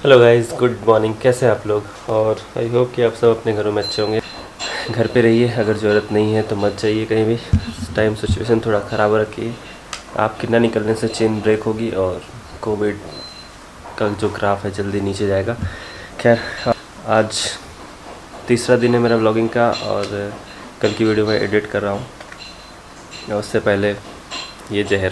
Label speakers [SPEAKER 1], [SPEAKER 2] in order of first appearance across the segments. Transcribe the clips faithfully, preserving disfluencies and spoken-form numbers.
[SPEAKER 1] Hello guys, good morning. कैसे हैं आप लोग? और आई होप कि आप सब अपने घरों में अच्छे होंगे। घर पे रहिए, अगर ज़रूरत नहीं है तो मत जाइए कहीं भी। इस टाइम सिचुएशन थोड़ा ख़राब रखिए। आपके ना निकलने से चेन ब्रेक होगी और कोविड का जो ग्राफ है जल्दी नीचे जाएगा। खैर, आज तीसरा दिन है मेरा ब्लॉगिंग का और कल की वीडियो मैं एडिट कर रहा हूँ। और उससे पहले ये जहर।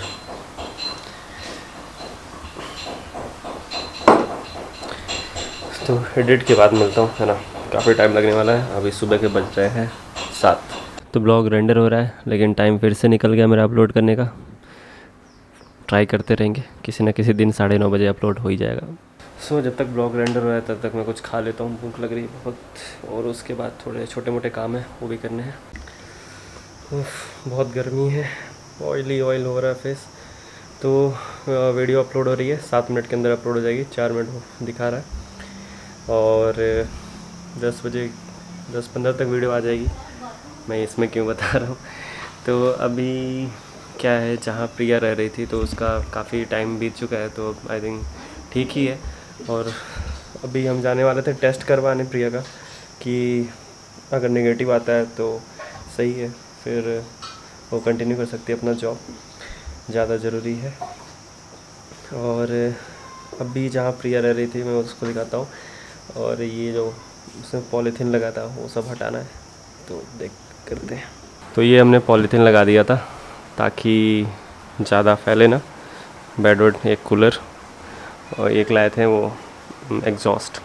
[SPEAKER 1] तो एडिट के बाद मिलता हूँ, है ना। काफ़ी टाइम लगने वाला है। अभी सुबह के बज रहे हैं सात। तो ब्लॉग रेंडर हो रहा है, लेकिन टाइम फिर से निकल गया मेरा अपलोड करने का। ट्राई करते रहेंगे, किसी न किसी दिन साढ़े नौ बजे अपलोड हो ही जाएगा। सो so, जब तक ब्लॉग रेंडर हो रहा है तब तक मैं कुछ खा लेता हूँ, भूख लग रही है बहुत। और उसके बाद थोड़े छोटे मोटे काम हैं, वो भी करने हैं। उफ, बहुत गर्मी है, ऑयली ऑयल हो रहा है फेस। तो वीडियो अपलोड हो रही है, सात मिनट के अंदर अपलोड हो जाएगी। चार मिनट दिखा रहा है और दस बजे दस पंद्रह तक वीडियो आ जाएगी। मैं इसमें क्यों बता रहा हूँ। तो अभी क्या है, जहाँ प्रिया रह रही थी तो उसका काफ़ी टाइम बीत चुका है, तो आई थिंक ठीक ही है। और अभी हम जाने वाले थे टेस्ट करवाने प्रिया का, कि अगर नेगेटिव आता है तो सही है, फिर वो कंटिन्यू कर सकती है अपना जॉब, ज़्यादा ज़रूरी है। और अभी जहाँ प्रिया रह रही थी मैं उसको दिखाता हूँ। और ये जो उसमें पॉलीथीन लगा था वो सब हटाना है, तो देख करते हैं। तो ये हमने पॉलीथीन लगा दिया था ताकि ज़्यादा फैले ना। बेडवर्ड, एक कूलर और एक लाए थे वो एग्जॉस्ट,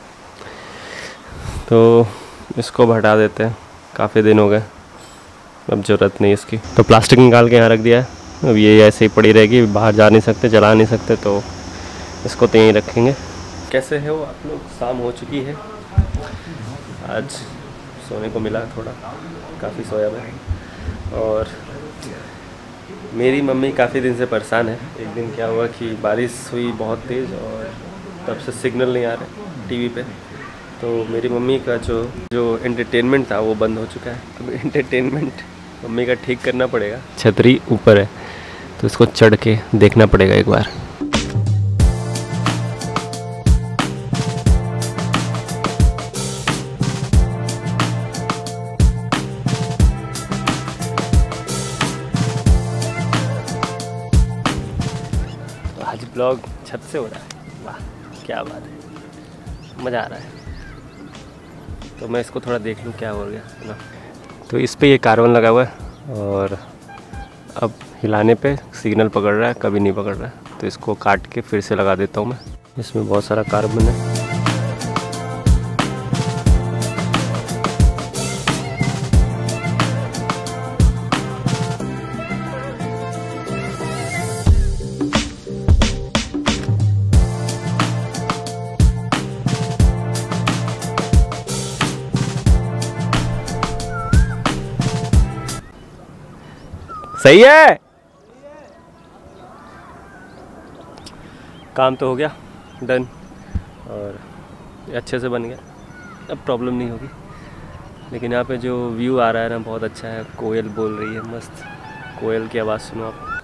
[SPEAKER 1] तो इसको अब हटा देते हैं। काफ़ी दिन हो गए, अब ज़रूरत नहीं इसकी। तो प्लास्टिक निकाल के यहाँ रख दिया है। अब ये ऐसे ही पड़ी रहेगी, बाहर जा नहीं सकते, जला नहीं सकते, तो इसको तो यहीं रखेंगे। कैसे है वो आप लोग? शाम हो चुकी है, आज सोने को मिला थोड़ा, काफ़ी सोया मैं। और मेरी मम्मी काफ़ी दिन से परेशान है। एक दिन क्या हुआ कि बारिश हुई बहुत तेज़ और तब से सिग्नल नहीं आ रहे टीवी पे। तो मेरी मम्मी का जो जो एंटरटेनमेंट था वो बंद हो चुका है। अब एंटरटेनमेंट मम्मी का ठीक करना पड़ेगा। छतरी ऊपर है तो इसको चढ़ के देखना पड़ेगा एक बार। आज ब्लॉग छत से हो रहा है, वाह क्या बात है, मज़ा आ रहा है। तो मैं इसको थोड़ा देख लूँ क्या हो गया है ना। तो इस पे ये कार्बन लगा हुआ है और अब हिलाने पे सिग्नल पकड़ रहा है, कभी नहीं पकड़ रहा है। तो इसको काट के फिर से लगा देता हूँ मैं। इसमें बहुत सारा कार्बन है। सही है, काम तो हो गया डन और अच्छे से बन गया। अब प्रॉब्लम नहीं होगी। लेकिन यहाँ पे जो व्यू आ रहा है ना बहुत अच्छा है। कोयल बोल रही है, मस्त कोयल की आवाज़ सुनो आप।